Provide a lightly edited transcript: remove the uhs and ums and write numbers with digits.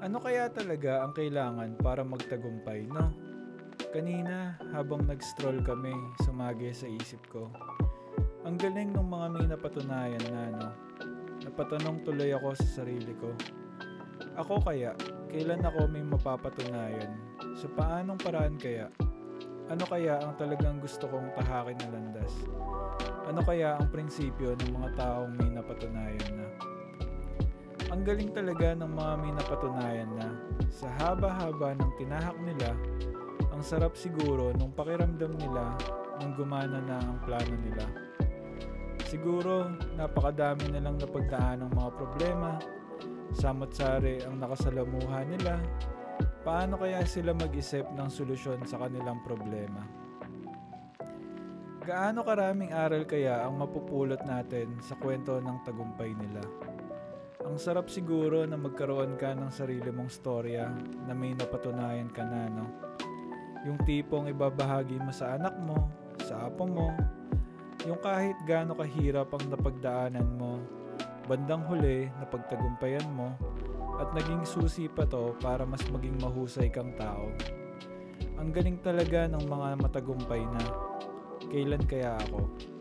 Ano kaya talaga ang kailangan para magtagumpay, no? Kanina, habang nag-stroll kami, sumagi sa isip ko. Ang galing ng mga may napatunayan na, no? Napatanong tuloy ako sa sarili ko. Ako kaya, kailan ako may mapapatunayan? Sa paanong paraan kaya? Ano kaya ang talagang gusto kong tahakin na landas? Ano kaya ang prinsipyo ng mga taong may napatunayan na? Ang galing talaga ng mga may napatunayan na sa haba-haba ng tinahak nila, ang sarap siguro nung pakiramdam nila nung gumana na ang plano nila. Siguro napakadami nilang napagdaan ng mga problema, samot-sari ang nakasalamuha nila. Paano kaya sila mag-isip ng solusyon sa kanilang problema? Gaano karaming aral kaya ang mapupulot natin sa kwento ng tagumpay nila? Ang sarap siguro na magkaroon ka ng sarili mong storya na may napatunayan ka na, no? Yung tipong ibabahagi mo sa anak mo, sa apo mo, yung kahit gaano kahirap ang napagdaanan mo, bandang huli napagtagumpayan mo, at naging susi pa to para mas maging mahusay kang tao. Ang galing talaga ng mga matagumpay na. Kailan kaya ako?